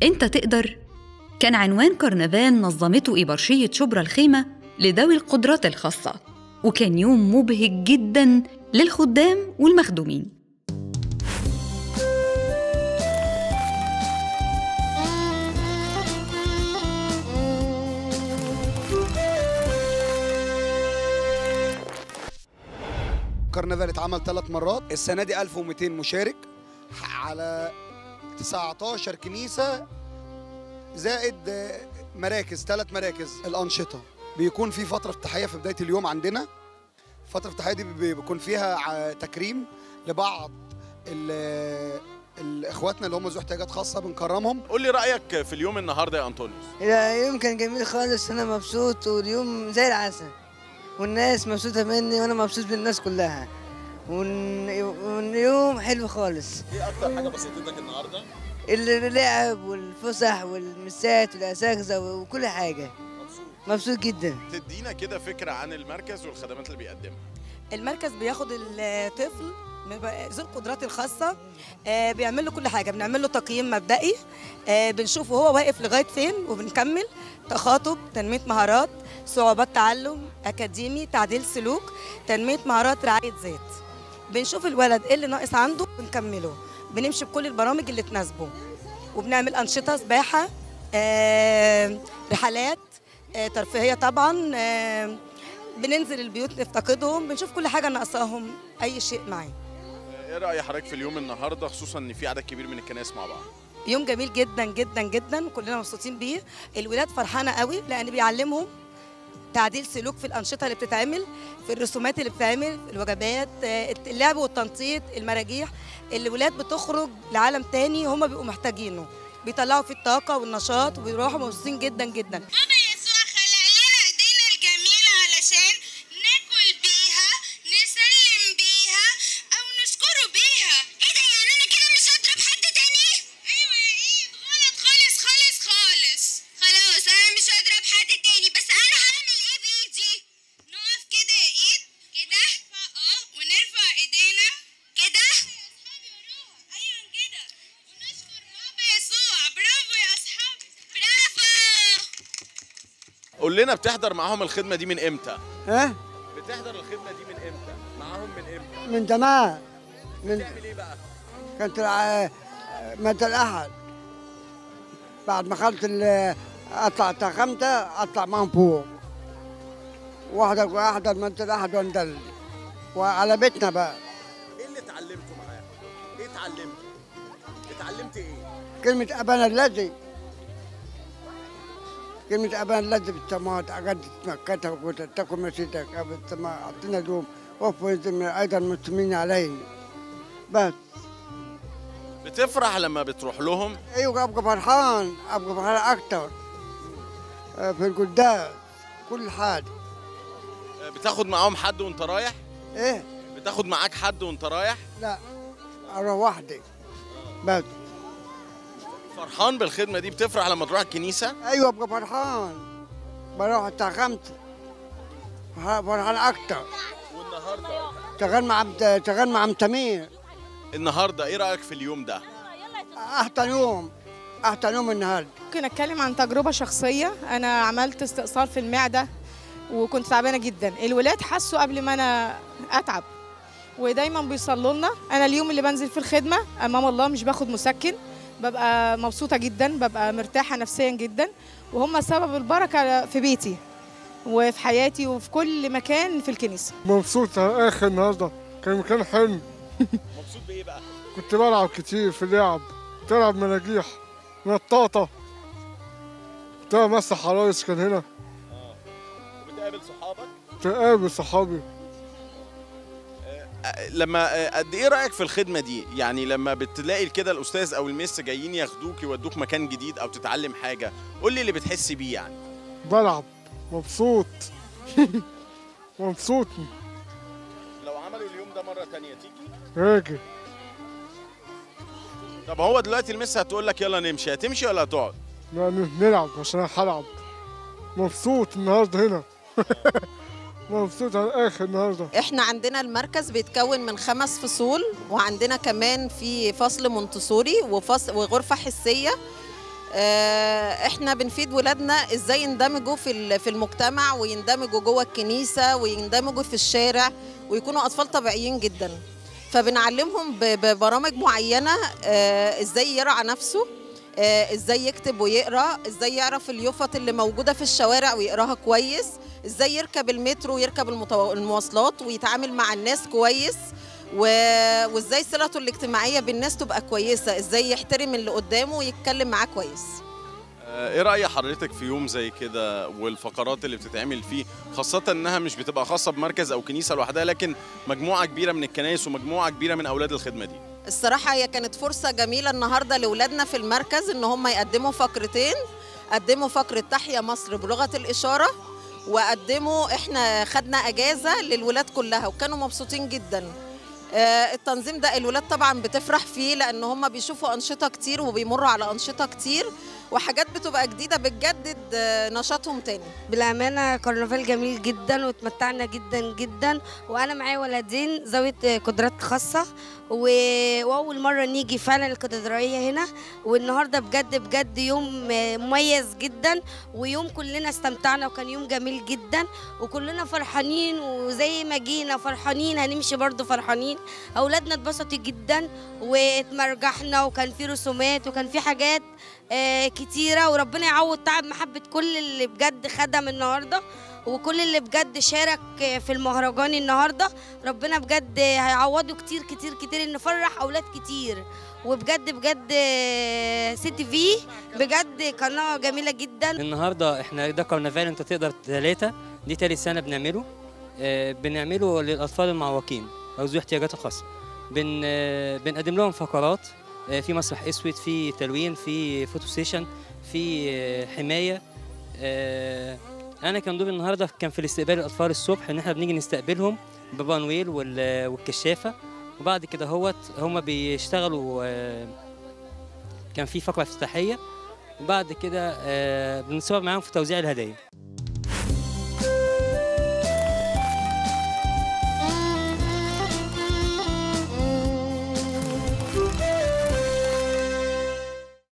أنت تقدر كان عنوان كرنفال نظمته إبرشية شبرا الخيمة لذوي القدرات الخاصة، وكان يوم مبهج جداً للخدام والمخدومين. كرنفال اتعمل 3 مرات، السنة دي 1200 مشارك على 19 كنيسة زائد مراكز، 3 مراكز. الأنشطة بيكون في فترة افتتاحية في بداية اليوم عندنا. فترة الافتتاحية دي بيكون فيها تكريم لبعض اخواتنا اللي هم ذو احتياجات خاصة، بنكرمهم. قول لي رأيك في اليوم النهارده يا أنطونيوس. اليوم كان جميل خالص، أنا مبسوط واليوم زي العسل، والناس مبسوطة مني وأنا مبسوط بالناس كلها، واليوم حلو خالص. ايه أكتر حاجة بسطتك النهارده؟ اللعب والفسح والمسات والأساتذة وكل حاجة. مبسوط جدا. تدينا كده فكرة عن المركز والخدمات اللي بيقدمها. المركز بياخد الطفل ذو القدرات الخاصة، بيعمل له كل حاجة، بنعمل له تقييم مبدئي، بنشوفه هو واقف لغاية فين وبنكمل تخاطب، تنمية مهارات، صعوبات تعلم، أكاديمي، تعديل سلوك، تنمية مهارات، رعاية ذات. بنشوف الولد إيه اللي ناقص عنده بنكمله، بنمشي بكل البرامج اللي تناسبه، وبنعمل أنشطة سباحة، رحلات ترفيهية طبعا، بننزل البيوت نفتقدهم، بنشوف كل حاجة ناقصاهم، أي شيء معاه. ايه رأي حضرتك في اليوم النهارده، خصوصا ان في عدد كبير من الكنائس مع بعض؟ يوم جميل جدا جدا جدا، كلنا مبسوطين بيه. الولاد فرحانة قوي لأن بيعلمهم تعديل سلوك في الأنشطة اللي بتتعمل، في الرسومات اللي بتتعمل، الوجبات، اللعب والتنطيط، المراجيح. الولاد بتخرج لعالم تاني هم بيبقوا محتاجينه، بيطلعوا فيه الطاقة والنشاط وبيروحوا مبسوطين جدا جدا. قول لنا بتحضر معاهم الخدمة دي من امتى؟ ها؟ بتحضر الخدمة دي من امتى؟ معاهم من امتى؟ من زمان. بتعمل ايه بقى؟ كانت مادة الأحد، بعد ما خلصت أطلع تخمتة أطلع معهم فوق، وأحضر مادة الأحد وندل، وعلى بيتنا بقى. ايه اللي اتعلمته معاهم؟ ايه اتعلمت؟ اتعلمت ايه؟ كلمة أبانا الذي، كلمة أبانا الذي في السماوات أقدس مكتك وتتكن مشيتك أبا السماء أعطينا اليوم وفوا أيضا المسلمين علينا. بس بتفرح لما بتروح لهم؟ أيوة، أبقى فرحان أكتر في القداس كل حاجة. بتاخد معاهم حد وأنت رايح؟ إيه؟ بتاخد معاك حد وأنت رايح؟ لا، أروح وحدي بس. فرحان بالخدمة دي؟ بتفرح لما تروح الكنيسة؟ أيوة أبقى فرحان، بروح الساعة 5 فرحان أكتر. والنهارده؟ شغال مع عم سمير. النهارده إيه رأيك في اليوم ده؟ أحسن يوم النهارده. ممكن أتكلم عن تجربة شخصية. أنا عملت استئصال في المعدة وكنت تعبانة جدا. الولاد حسوا قبل ما أنا أتعب ودايما بيصلوا لنا. أنا اليوم اللي بنزل في الخدمة أمام الله مش باخد مسكن، ببقى مبسوطة جدا، ببقى مرتاحة نفسيا جدا، وهم سبب البركة في بيتي وفي حياتي وفي كل مكان في الكنيسة. مبسوط على آخر النهارده، كان مكان حلو. مبسوط بإيه بقى؟ كنت بلعب كتير في اللعب، كنت بلعب مراجيح، نطاطة، كنت بمسح عرايس كان هنا. وبتقابل صحابك؟ بقابل صحابي. لما قد ايه رايك في الخدمه دي؟ يعني لما بتلاقي كده الاستاذ او المس جايين ياخدوك يودوك مكان جديد او تتعلم حاجه، قول لي اللي بتحس بيه. يعني بلعب مبسوط. مبسوط. لو عملوا اليوم ده مره تانية تيجي؟ هاجي. طب هو دلوقتي المس هتقول لك يلا نمشي، هتمشي ولا هتقعد؟ لا، نلعب عشان انا هلعب. مبسوط النهارده هنا. مبسوط على الاخر النهارده. احنا عندنا المركز بيتكون من 5 فصول، وعندنا كمان في فصل مونتسوري وغرفه حسيه. احنا بنفيد ولادنا ازاي يندمجوا في المجتمع، ويندمجوا جوه الكنيسة، ويندمجوا في الشارع، ويكونوا أطفال طبيعيين جدا. فبنعلمهم ببرامج معينة ازاي يرعى نفسه، ازاي يكتب ويقرأ، ازاي يعرف اليافط اللي موجودة في الشوارع ويقراها كويس، ازاي يركب المترو ويركب المواصلات ويتعامل مع الناس كويس، وازاي صلته الاجتماعية بالناس تبقى كويسة، ازاي يحترم اللي قدامه ويتكلم معاه كويس. ايه رأي حضرتك في يوم زي كده والفقرات اللي بتتعمل فيه، خاصة انها مش بتبقى خاصة بمركز او كنيسة لوحدها، لكن مجموعة كبيرة من الكنائس ومجموعة كبيرة من اولاد الخدمة دي؟ الصراحة هي كانت فرصة جميلة النهاردة لأولادنا في المركز إن هم يقدموا فقرتين. قدموا فقرة تحيا مصر بلغة الإشارة، وقدموا إحنا خدنا أجازة للولاد كلها وكانوا مبسوطين جدا. التنظيم ده الولاد طبعا بتفرح فيه، لأن هم بيشوفوا أنشطة كتير وبيمروا على أنشطة كتير وحاجات بتبقى جديدة بتجدد نشاطهم تاني. بالأمانة كرنفال جميل جدا واتمتعنا جدا جدا، وأنا معايا ولدين ذوي قدرات خاصة، وأول مرة نيجي فعلا الكاتدرائية هنا، والنهاردة بجد يوم مميز جدا، ويوم كلنا استمتعنا وكان يوم جميل جدا، وكلنا فرحانين، وزي ما جينا فرحانين هنمشي برضو فرحانين. أولادنا اتبسطوا جدا واتمرجحنا، وكان في رسومات وكان في حاجات كتيرة، وربنا يعوض تعب محبة كل اللي بجد خدم النهاردة، وكل اللي بجد شارك في المهرجان النهاردة. ربنا بجد هيعوضه كتير كتير كتير، إن فرح أولاد كتير. وبجد سيتي في بجد قناة جميلة جدا. النهاردة احنا ده كرنفال انت تقدر 3، دي تالت سنة بنعمله. بنعمله للأطفال المعوقين أو ذوي احتياجات خاصة. بنقدم لهم فقرات، في مسرح اسود، في تلوين، في فوتو ستيشن، في حمايه. انا كان دوري النهارده كان في الاستقبال الاطفال الصبح، ان احنا بنيجي نستقبلهم بابا نويل والكشافه، وبعد كده هم بيشتغلوا. كان في فقره افتتاحيه، وبعد كده بنصور معاهم في توزيع الهدايا.